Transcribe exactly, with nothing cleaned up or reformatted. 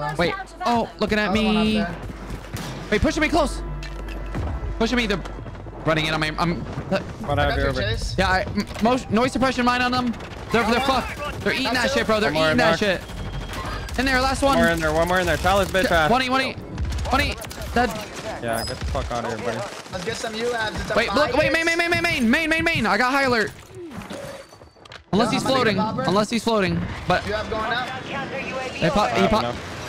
Wait. Oh, looking at me. Wait, pushing me close. Pushing me. They're running in on me. I'm. Uh, What I over. yeah, I, m most noise suppression mine on them. They're they're fucked. They're eating that shit, bro. They're eating that shit. In there, last one. One more in there. One more in there. Tyler's bit fast. one E, one E, one E. Dead. Yeah, get the fuck out of here, buddy. Let's get some U abs. Wait, look, wait, main, main, main, main, main, main, main, main. I got high alert. Unless he's floating. Unless he's floating. But you have going up. he pop, he pop.